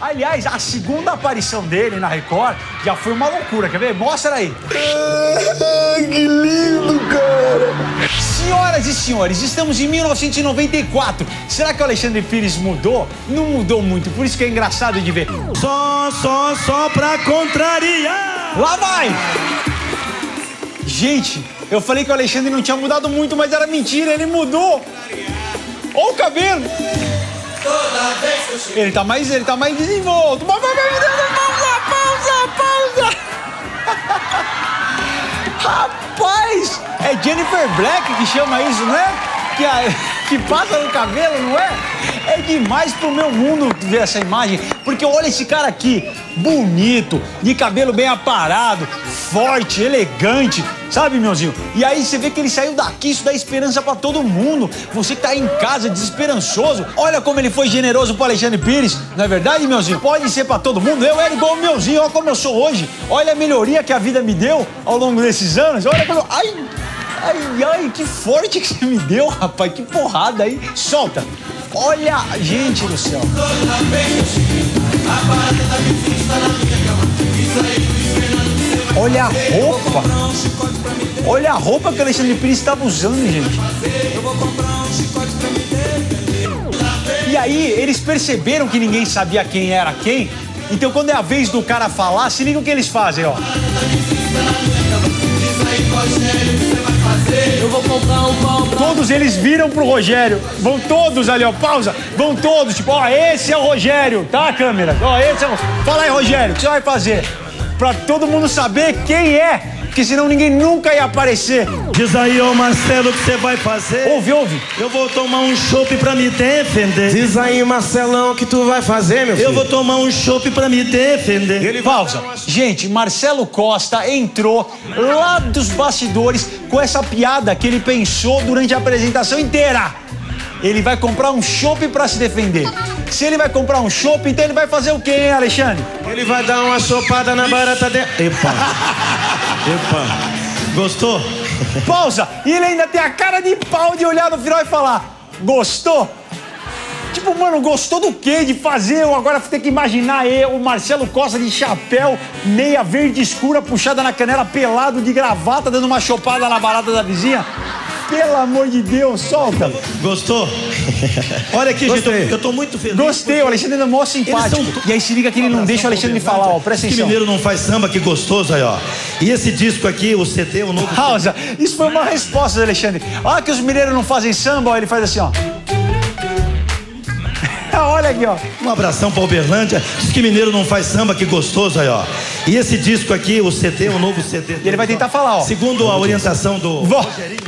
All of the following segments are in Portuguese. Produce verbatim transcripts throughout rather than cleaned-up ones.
Aliás, a segunda aparição dele na Record já foi uma loucura, quer ver? Mostra aí. Ah, que lindo, cara. Senhoras e senhores, estamos em mil novecentos e noventa e quatro. Será que o Alexandre Pires mudou? Não mudou muito, por isso que é engraçado de ver. Só, só, só pra contrariar. Lá vai! Gente, eu falei que o Alexandre não tinha mudado muito, mas era mentira, ele mudou. Olha o cabelo. Ele tá mais, ele tá mais desenvolto. Pausa, pausa, pausa. Rapaz, é Jennifer Black que chama isso, não é? Que, a, que passa no cabelo, não é? É demais pro meu mundo ver essa imagem, porque olha esse cara aqui, bonito, de cabelo bem aparado, forte, elegante, sabe, meuzinho? E aí você vê que ele saiu daqui, isso dá esperança pra todo mundo. Você que tá aí em casa desesperançoso, olha como ele foi generoso pro Alexandre Pires, não é verdade, meuzinho? Pode ser pra todo mundo, eu era igual o meuzinho, olha como eu sou hoje, olha a melhoria que a vida me deu ao longo desses anos, olha como eu... Ai, ai, ai, que forte que você me deu, rapaz, que porrada aí. Solta. Olha, gente do céu. Olha a roupa. Olha a roupa que o Alexandre Pires estava usando, gente. E aí, eles perceberam que ninguém sabia quem era quem. Então, quando é a vez do cara falar, se liga o que eles fazem, ó. Eu vou comprar um pau pra... Todos eles viram pro Rogério. Vão todos ali, ó. Pausa. Vão todos. Tipo, ó, esse é o Rogério, tá, câmera? Ó, esse é o... Fala aí, Rogério, o que você vai fazer? Pra todo mundo saber quem é. Porque senão ninguém nunca ia aparecer. Diz aí, ô Marcelo, o que você vai fazer? Ouve, ouve. Eu vou tomar um chopp pra me defender. Diz aí, Marcelão, o que tu vai fazer, meu filho? Eu vou tomar um chopp pra me defender. Ele pausa. Gente, Marcelo Costa entrou lá dos bastidores com essa piada que ele pensou durante a apresentação inteira. Ele vai comprar um chopp pra se defender. Se ele vai comprar um chopp, então ele vai fazer o quê, hein, Alexandre? Ele vai dar uma chopada na barata dele. Epa. Epa. Gostou? Pausa. E ele ainda tem a cara de pau de olhar no final e falar: gostou? Tipo, mano, gostou do quê? De fazer eu agora ter que imaginar eu, o Marcelo Costa de chapéu, meia verde escura, puxada na canela, pelado de gravata, dando uma chopada na barata da vizinha? Pelo amor de Deus, solta. Gostou? Olha aqui, Gostei. gente, eu, eu tô muito feliz. Gostei, o Alexandre é mó simpático. São... E aí se liga que ele não deixa o Alexandre falar, ó, presta atenção. Que mineiro não faz samba, que gostoso aí, ó. E esse disco aqui, o C D, o novo... Pausa, isso foi uma resposta do Alexandre. Olha que os mineiros não fazem samba, ó, ele faz assim, ó. Olha aqui, ó. Um abração pra Uberlândia. Diz que mineiro não faz samba, que gostoso aí, ó. E esse disco aqui, o C D, o novo C D. E ele vai tentar falar, ó. Segundo a orientação do... Vó.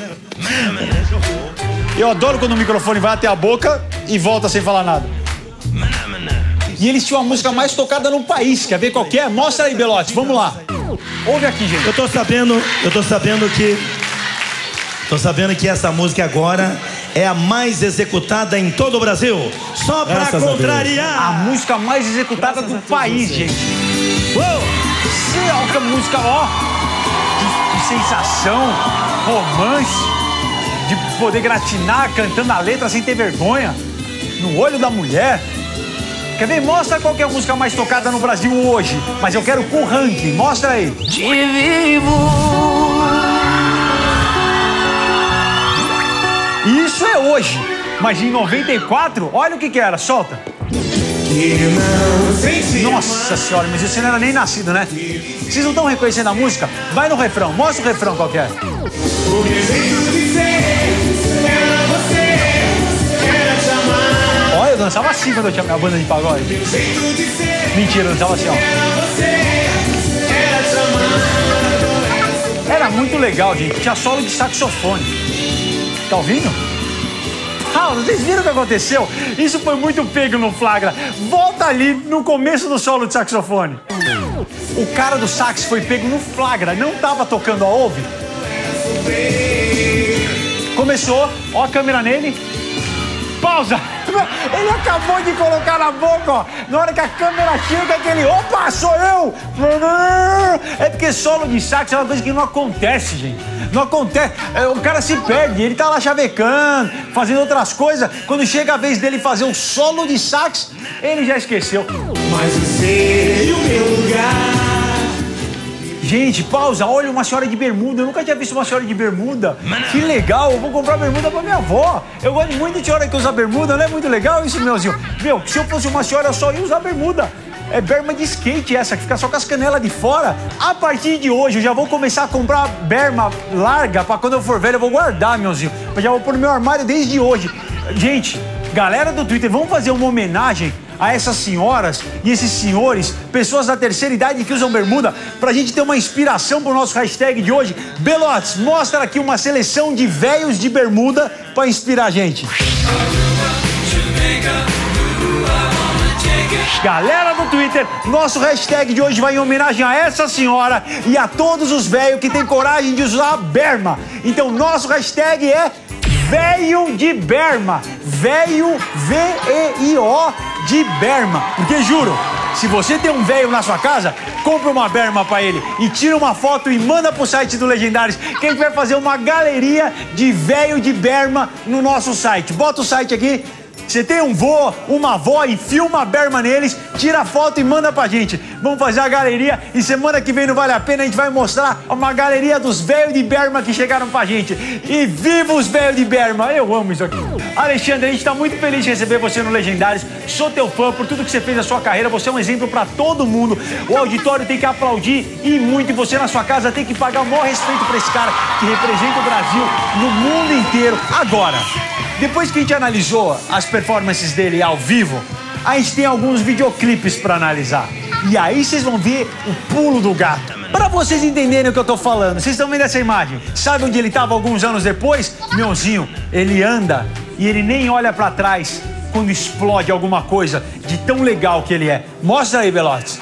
Eu adoro quando o microfone vai até a boca e volta sem falar nada. E eles tinham a música mais tocada no país. Quer ver qual que é? Mostra aí, Belotti. Vamos lá. Ouve aqui, gente. Eu tô sabendo, eu tô sabendo que... Tô sabendo que essa música agora é a mais executada em todo o Brasil. Só pra Graças contrariar. A, a música mais executada Graças do país, você. gente. Uou! Você, ó, que música, ó. De, de sensação, romance, de poder gratinar cantando a letra sem ter vergonha. No olho da mulher. Quer ver? Mostra qual que é a música mais tocada no Brasil hoje. Mas eu quero com ranking. Mostra aí. Te vivo. Isso é hoje, mas em noventa e quatro, olha o que que era, solta. Nossa senhora, mas você não era nem nascido, né? Vocês não estão reconhecendo a música? Vai no refrão, mostra o refrão qual que é. O meu jeito de ser era você, era te amar. Olha, eu dançava assim quando eu tinha minha banda de pagode. Meu jeito de ser, mentira, eu dançava assim, ó. Era você, era te amar. Era muito legal, gente, tinha solo de saxofone. Tá ouvindo? Ah, vocês viram o que aconteceu? Isso foi muito pego no flagra. Volta ali no começo do solo de saxofone. O cara do sax foi pego no flagra, não tava tocando, ó, ouve. Começou, ó a câmera nele. Pausa! Ele acabou de colocar na boca, ó. Na hora que a câmera chega, aquele... Opa, sou eu! É porque solo de sax é uma coisa que não acontece, gente. Não acontece. O cara se perde. Ele tá lá chavecando, fazendo outras coisas. Quando chega a vez dele fazer o solo de sax, ele já esqueceu. Mas eu sei o meu lugar. Gente, pausa, olha uma senhora de bermuda. Eu nunca tinha visto uma senhora de bermuda. Que legal, eu vou comprar bermuda pra minha avó. Eu gosto muito de senhora que usa bermuda, não é muito legal isso, meuzinho? Meu, se eu fosse uma senhora, eu só ia usar bermuda. É berma de skate essa, que fica só com as canelas de fora. A partir de hoje, eu já vou começar a comprar berma larga pra quando eu for velho, eu vou guardar, meuzinho. Eu já vou pôr no meu armário desde hoje. Gente, galera do Twitter, vamos fazer uma homenagem a essas senhoras e esses senhores, pessoas da terceira idade que usam bermuda, pra gente ter uma inspiração pro nosso hashtag de hoje. Belotes, mostra aqui uma seleção de velhos de bermuda pra inspirar a gente. Galera do Twitter, nosso hashtag de hoje vai em homenagem a essa senhora e a todos os velhos que têm coragem de usar a berma. Então, nosso hashtag é Velho de Berma. Velho, V E I O, de berma. Porque, juro, se você tem um velho na sua casa, compra uma berma pra ele e tira uma foto e manda pro site do Legendários, que a gente vai fazer uma galeria de velho de berma no nosso site. Bota o site aqui. Você tem um vô, uma avó e filma a berma neles, tira a foto e manda pra gente. Vamos fazer a galeria e semana que vem não vale a pena, a gente vai mostrar uma galeria dos velhos de berma que chegaram pra gente. E viva os velhos de berma! Eu amo isso aqui. Alexandre, a gente tá muito feliz de receber você no Legendários. Sou teu fã por tudo que você fez na sua carreira. Você é um exemplo pra todo mundo. O auditório tem que aplaudir e muito. E você na sua casa tem que pagar o maior respeito pra esse cara que representa o Brasil no mundo inteiro. Agora, depois que a gente analisou as performances dele ao vivo, a gente tem alguns videoclipes pra analisar. E aí vocês vão ver o pulo do gato. Pra vocês entenderem o que eu tô falando, vocês estão vendo essa imagem? Sabe onde ele tava alguns anos depois? Meuzinho, ele anda e ele nem olha pra trás quando explode alguma coisa de tão legal que ele é. Mostra aí, Belotes.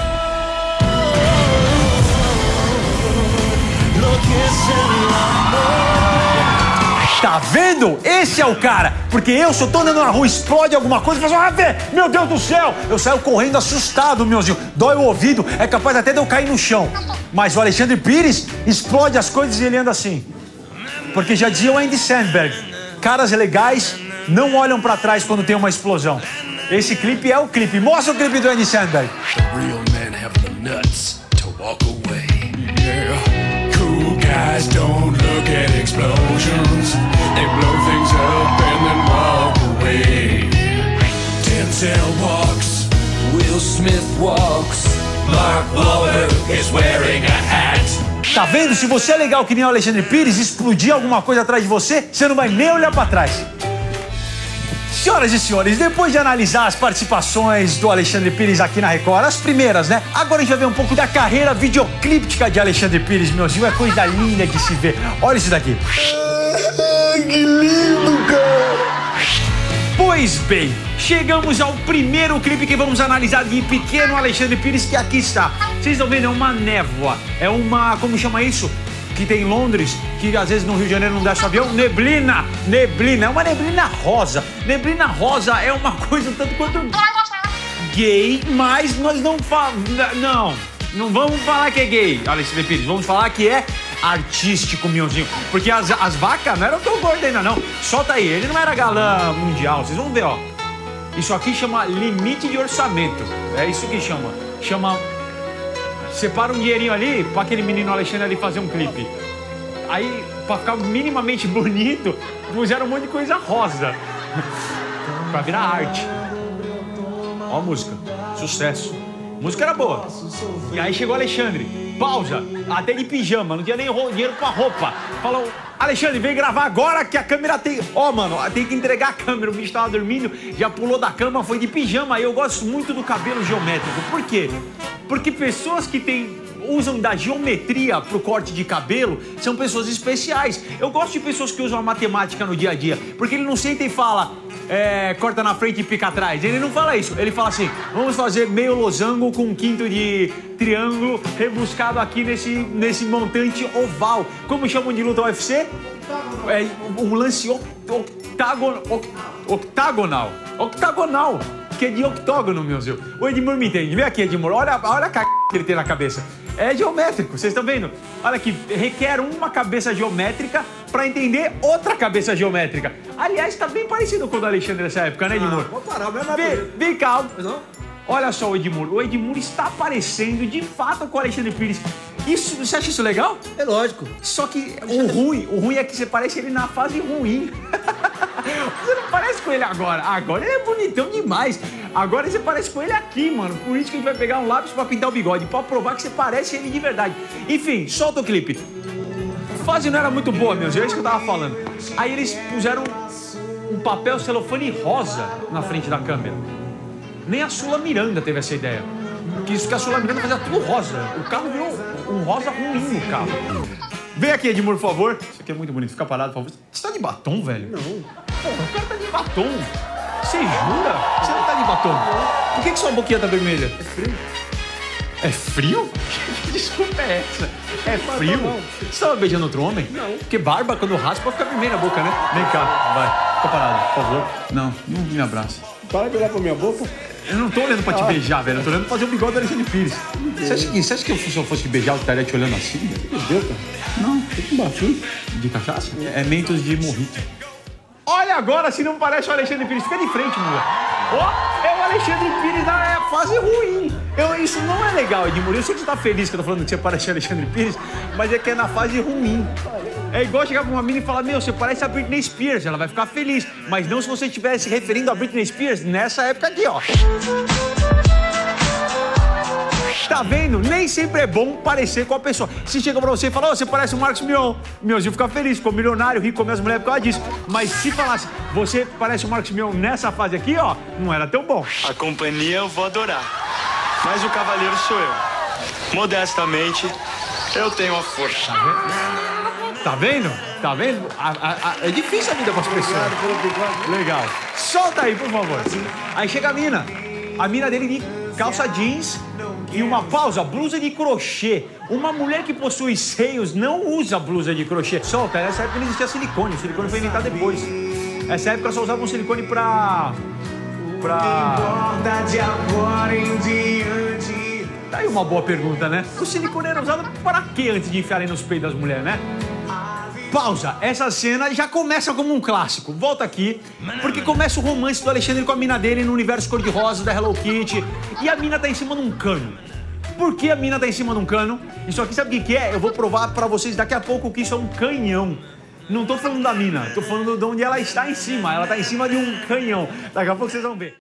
Tá vendo? Esse é o cara. Porque eu, se eu tô andando na rua, explode alguma coisa, eu falo, ah, vê, meu Deus do céu. Eu saio correndo assustado, meuzinho. Dói o ouvido, é capaz até de eu cair no chão. Mas o Alexandre Pires explode as coisas e ele anda assim. Porque já dizia o Andy Samberg, caras legais não olham pra trás quando tem uma explosão. Esse clipe é o clipe. Mostra o clipe do Andy Samberg. Real men have the nuts to walk away. Yeah. Cool guys don't look at explosions. They blow things up and then walk away. Denzel walks, Will Smith walks, Mark Wahlberg is wearing a hat. Tá vendo? Se você é legal que nem o Alexandre Pires, explodir alguma coisa atrás de você, você não vai nem olhar pra trás. Senhoras e senhores, depois de analisar as participações do Alexandre Pires aqui na Record, as primeiras, né? Agora a gente vai ver um pouco da carreira videoclíptica de Alexandre Pires, meuzinho. É coisa linda de se ver. Olha isso daqui. Que lindo, cara! Pois bem, chegamos ao primeiro clipe que vamos analisar de pequeno Alexandre Pires, que aqui está. Vocês estão vendo? É uma névoa. É uma... como chama isso? Que tem em Londres, que às vezes no Rio de Janeiro não desce o avião. Neblina. Neblina. É uma neblina rosa. Neblina rosa é uma coisa tanto quanto gay, mas nós não falamos... Não, não vamos falar que é gay, Alexandre Pires. Vamos falar que é artístico, meuzinho. Porque as, as vacas não eram tão gordas ainda, não. Solta aí, ele não era galã mundial. Vocês vão ver, ó. Isso aqui chama limite de orçamento. É isso que chama. Chama... Separa um dinheirinho ali pra aquele menino Alexandre ali fazer um clipe. Aí, pra ficar minimamente bonito, puseram um monte de coisa rosa. Pra virar arte. Ó a música. Sucesso. A música era boa. E aí chegou o Alexandre. Pausa. Até de pijama. Não tinha nem dinheiro pra roupa. Falou, Alexandre, vem gravar agora que a câmera tem... Ó, oh, mano, tem que entregar a câmera. O bicho tava dormindo, já pulou da cama, foi de pijama. Eu gosto muito do cabelo geométrico. Por quê? Porque pessoas que têm usam da geometria pro corte de cabelo são pessoas especiais. Eu gosto de pessoas que usam a matemática no dia a dia, porque ele não senta e fala, é, corta na frente e pica atrás. Ele não fala isso. Ele fala assim, vamos fazer meio losango com um quinto de triângulo rebuscado aqui nesse, nesse montante oval. Como chamam de luta U F C? É um lance octagon, octagonal. Octagonal. Que é de octógono, meu Deus. O Edmur me entende. Vem aqui, Edmur. Olha, olha a c... que ele tem na cabeça. É geométrico, vocês estão vendo? Olha aqui, requer uma cabeça geométrica para entender outra cabeça geométrica. Aliás, tá bem parecido com o do Alexandre nessa época, né, Edmur? Ah, vou parar, mesmo Vem, vem cá. não? Olha só o Edmur. O Edmur está parecendo de fato com o Alexandre Pires. Isso, você acha isso legal? É lógico. Só que o ruim, o ruim é que você parece ele na fase ruim. Você não parece com ele agora. Agora ele é bonitão demais. Agora você parece com ele aqui, mano. Por isso que a gente vai pegar um lápis pra pintar o bigode, pra provar que você parece ele de verdade. Enfim, solta o clipe. A fase não era muito boa, meus. É isso que eu tava falando. Aí eles puseram um papel celofane rosa na frente da câmera. Nem a Sula Miranda teve essa ideia. Que isso que a Sula Miranda fazia tudo rosa. O carro virou um rosa ruim no carro. Vem aqui, Edmur, por favor. Isso aqui é muito bonito. Fica parado, por favor. Você tá de batom, velho? Não. Pô, o cara tá de batom. Você jura? Você não tá de batom? Por que, que sua boquinha tá vermelha? É frio. É frio? Que desculpa é essa? É frio? Você tava beijando outro homem? Não. Porque barba, quando raspa, fica vermelha a boca, né? Vem cá, vai. Fica parado, por favor. Não, não me abraça. Para de olhar pra minha boca. Eu não tô olhando pra te beijar, velho. Eu tô olhando pra fazer o bigode do Alexandre Pires. Você acha que, você acha que eu, se eu fosse te beijar, eu estaria te olhando assim? Meu Deus, cara. Não. Tem que baixinho. De cachaça? É mentos de morrito. Olha agora se não parece o Alexandre Pires. Fica de frente, Mula. Ó, é o Alexandre Pires na fase ruim. Eu, isso não é legal, Edmur. Eu sei que você tá feliz que eu tô falando que você parece o Alexandre Pires, mas é que é na fase ruim. É igual chegar pra uma mina e falar, meu, você parece a Britney Spears. Ela vai ficar feliz. Mas não se você estivesse se referindo a Britney Spears nessa época aqui, ó. Tá vendo? Nem sempre é bom parecer com a pessoa. Se chega pra você e fala, oh, você parece o Marcos Mion. Mionzinho fica feliz, ficou milionário, rico, come as mulheres por causa disso. Mas se falasse, você parece o Marcos Mion nessa fase aqui, ó, não era tão bom. A companhia eu vou adorar, mas o cavaleiro sou eu. Modestamente, eu tenho a força. Tá vendo? Tá vendo? A, a, a, é difícil a vida com as pessoas. Legal. Solta aí, por favor. Aí chega a mina. A mina dele de calça jeans e uma pausa, blusa de crochê. Uma mulher que possui seios não usa blusa de crochê. Solta, nessa época não existia silicone. O silicone foi inventado depois. Nessa época só usavam silicone pra... pra... Tá aí uma boa pergunta, né? O silicone era usado para quê antes de enfiarem nos peitos das mulheres, né? Pausa. Essa cena já começa como um clássico. Volta aqui, porque começa o romance do Alexandre com a mina dele no universo cor-de-rosa da Hello Kitty. E a mina tá em cima de um cano. Por que a mina tá em cima de um cano? Isso aqui sabe o que que é? Eu vou provar pra vocês daqui a pouco que isso é um canhão. Não tô falando da mina, tô falando de onde ela está em cima. Ela tá em cima de um canhão. Daqui a pouco vocês vão ver.